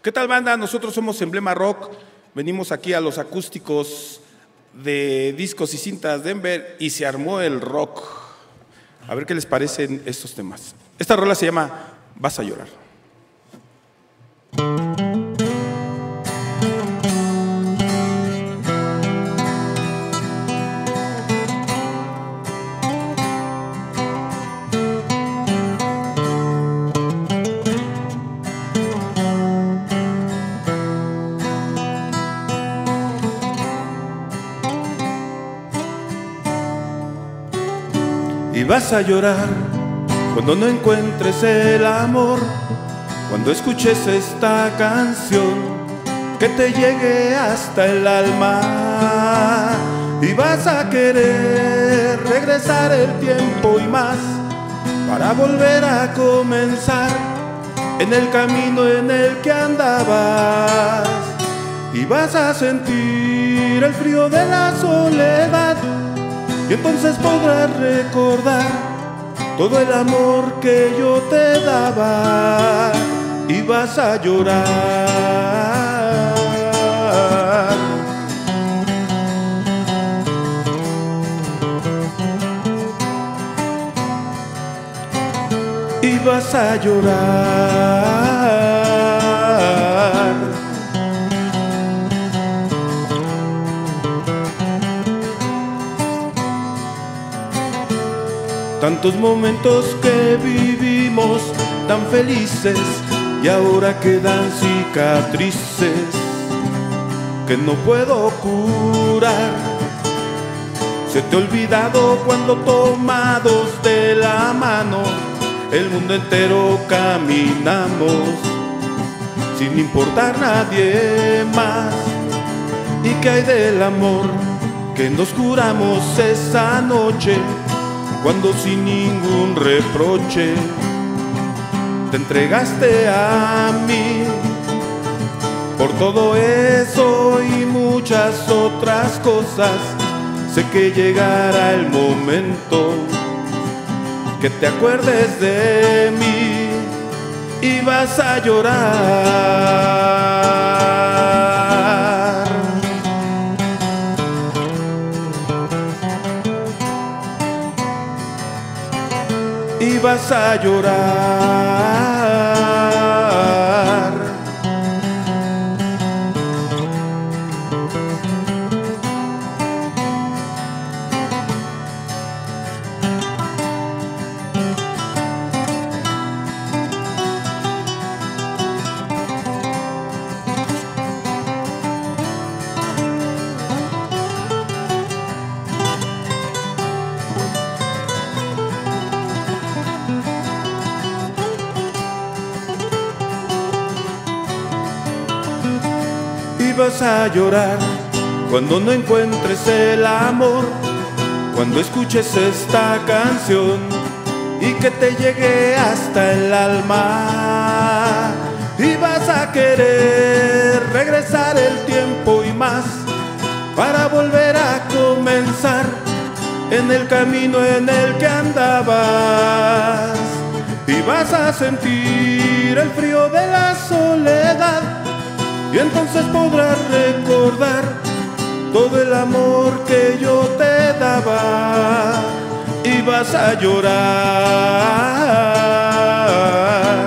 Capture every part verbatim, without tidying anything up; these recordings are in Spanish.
¿Qué tal, banda? Nosotros somos Emblema Rock. Venimos aquí a los acústicos de Discos y Cintas Denver y se armó el rock. A ver qué les parecen estos temas. Esta rola se llama Vas a llorar. Y vas a llorar cuando no encuentres el amor, cuando escuches esta canción que te llegue hasta el alma. Y vas a querer regresar el tiempo y más para volver a comenzar en el camino en el que andabas. Y vas a sentir el frío de la soledad, y entonces podrás recordar todo el amor que yo te daba. Y vas a llorar. Y vas a llorar. Tantos momentos que vivimos tan felices y ahora quedan cicatrices que no puedo curar. Se te ha olvidado cuando tomados de la mano el mundo entero caminamos sin importar nadie más. ¿Y qué hay del amor que nos juramos esa noche, cuando sin ningún reproche te entregaste a mí? Por todo eso y muchas otras cosas, sé que llegará el momento que te acuerdes de mí y vas a llorar. Y vas a llorar. Y vas a llorar cuando no encuentres el amor, cuando escuches esta canción y que te llegue hasta el alma. Y vas a querer regresar el tiempo y más para volver a comenzar en el camino en el que andabas. Y vas a sentir el frío de la soledad, y entonces podrás recordar todo el amor que yo te daba. Y vas a llorar.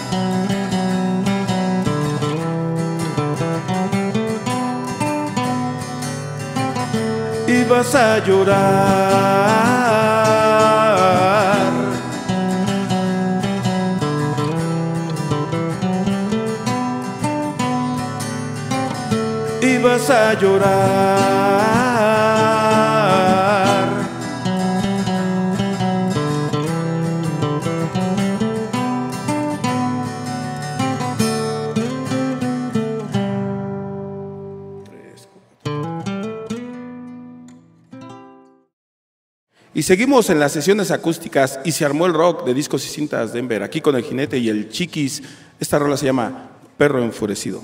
Y vas a llorar. Y vas a llorar. Tres, cuatro. Y seguimos en las sesiones acústicas y se armó el rock de Discos y Cintas Denver, aquí con el Jinete y el Chiquis. Esta rola se llama Perro Enfurecido.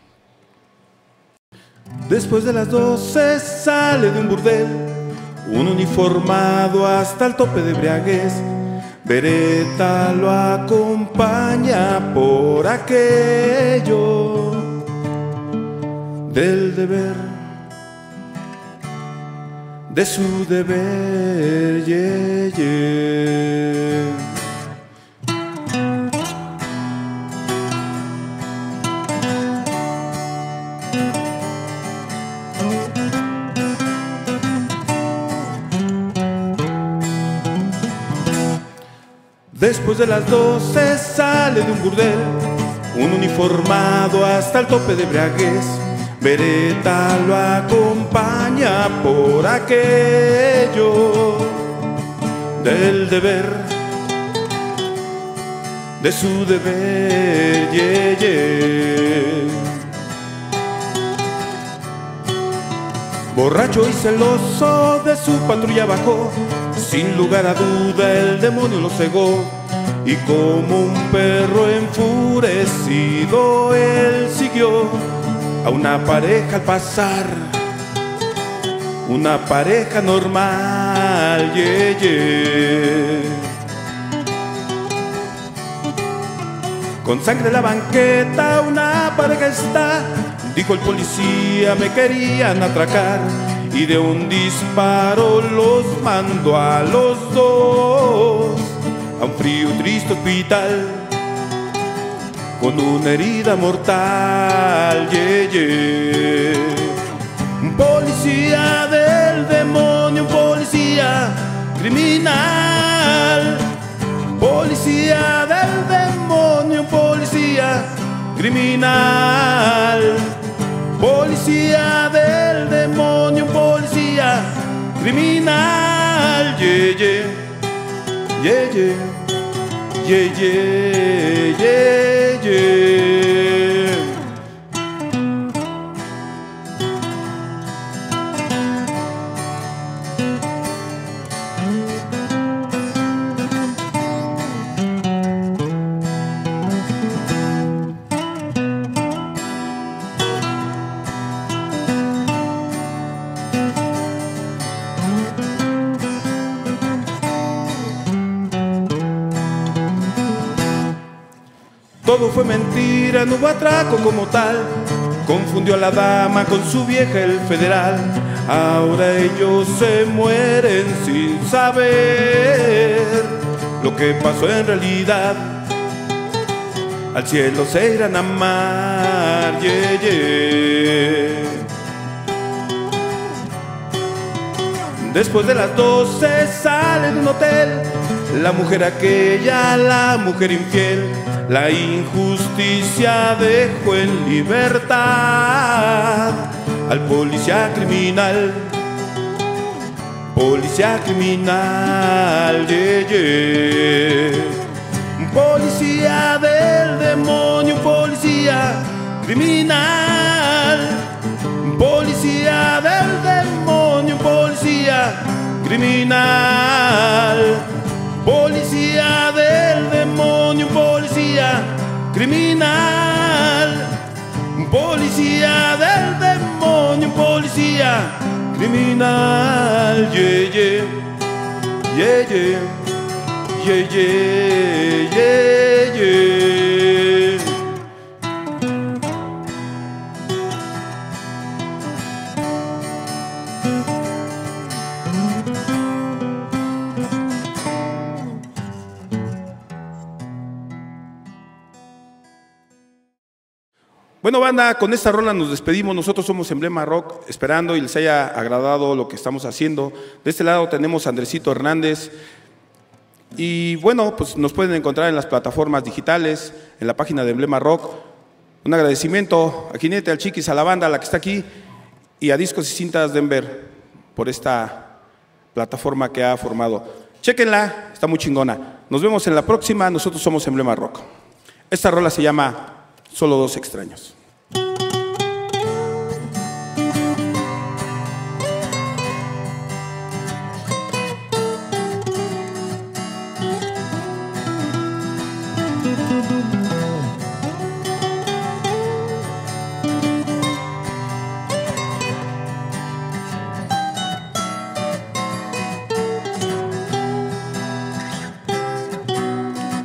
Después de las doce sale de un burdel un uniformado hasta el tope de embriaguez. Beretta lo acompaña acompaña por aquello del deber, de su deber, yeah, yeah. Después de las doce sale de un burdel un uniformado hasta el tope de embriaguez. Beretta lo acompaña por aquello del deber, de su deber, yeah, yeah. Borracho y celoso de su patrulla bajó, sin lugar a duda el demonio lo cegó, y como un perro enfurecido él siguió a una pareja al pasar, una pareja normal, yeah, yeah. Con sangre en la banqueta una pareja está, dijo el policía, me querían atracar, y de un disparo los mandó a los dos a un frío y triste hospital con una herida mortal, yeah, yeah. Un policía del demonio, un policía criminal, policía del demonio, un policía criminal, policía del demonio, un policía criminal, yeah, yeah, yeah, yeah, yeah, yeah, yeah, yeah. Todo fue mentira, no hubo atraco como tal. Confundió a la dama con su vieja el federal. Ahora ellos se mueren sin saber lo que pasó en realidad. Al cielo se irán a amar, yeah, yeah. Después de las doce sale de un hotel la mujer aquella, la mujer infiel. La injusticia dejó en libertad al policía criminal, policía criminal, yeah, yeah. Un policía del demonio, un policía criminal, un policía del demonio, un policía criminal, policía del demonio, un policía criminal, un policía del demonio, un policía criminal, yeah, yeah, yeah, yeah, yeah, yeah, yeah, yeah. Bueno, banda, con esta rola nos despedimos. Nosotros somos Emblema Rock, esperando y les haya agradado lo que estamos haciendo. De este lado tenemos a Andresito Hernández. Y bueno, pues nos pueden encontrar en las plataformas digitales, en la página de Emblema Rock. Un agradecimiento a Jinete, al Chiquis, a la banda, a la que está aquí, y a Discos y Cintas Denver por esta plataforma que ha formado. Chéquenla, está muy chingona. Nos vemos en la próxima. Nosotros somos Emblema Rock. Esta rola se llama Solo dos extraños.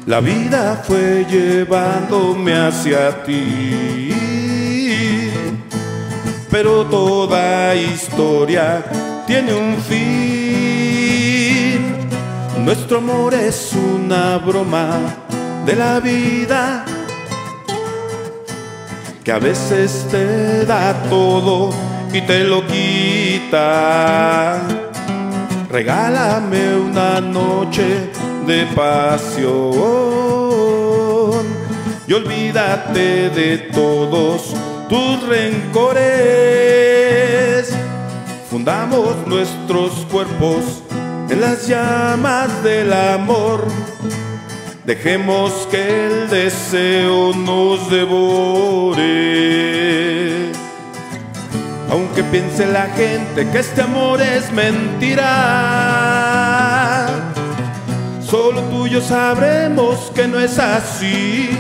La vida fue llevándome hacia ti, pero toda historia tiene un fin. Nuestro amor es una broma de la vida que a veces te da todo y te lo quita. Regálame una noche de pasión y olvídate de todos tus rencores. Fundamos nuestros cuerpos en las llamas del amor. Dejemos que el deseo nos devore. Aunque piense la gente que este amor es mentira, solo tú y yo sabremos que no es así.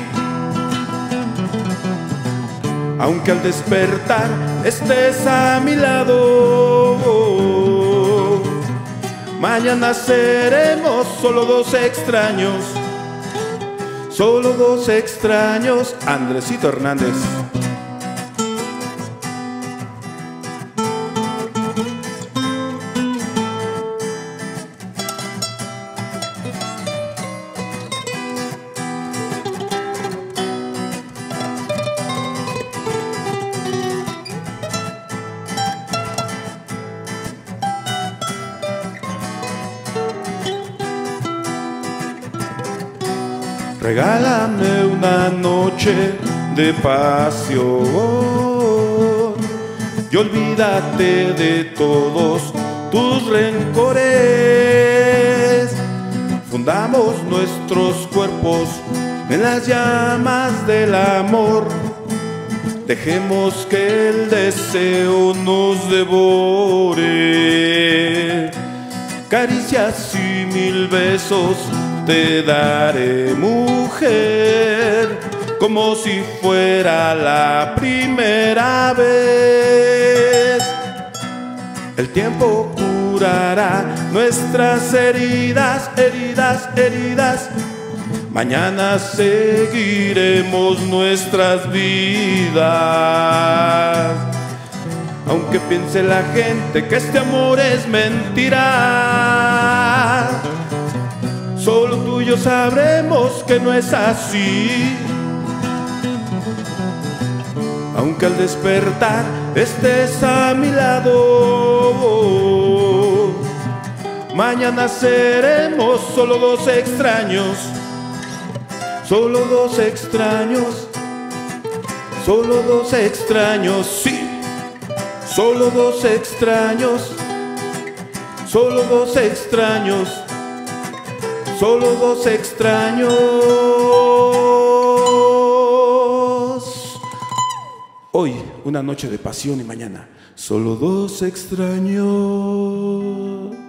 Aunque al despertar estés a mi lado, mañana seremos solo dos extraños. Solo dos extraños. Andresito Hernández. Regálame una noche de pasión y olvídate de todos tus rencores. Fundamos nuestros cuerpos en las llamas del amor. Dejemos que el deseo nos devore. Caricias y mil besos te daré, mujer, como si fuera la primera vez. El tiempo curará nuestras heridas, heridas, heridas. Mañana seguiremos nuestras vidas. Aunque piense la gente que este amor es mentira, solo tú y yo sabremos que no es así. Aunque al despertar estés a mi lado, mañana seremos solo dos extraños. Solo dos extraños. Solo dos extraños, sí. Solo dos extraños. Solo dos extraños. Solo dos extraños. Hoy una noche de pasión y mañana solo dos extraños.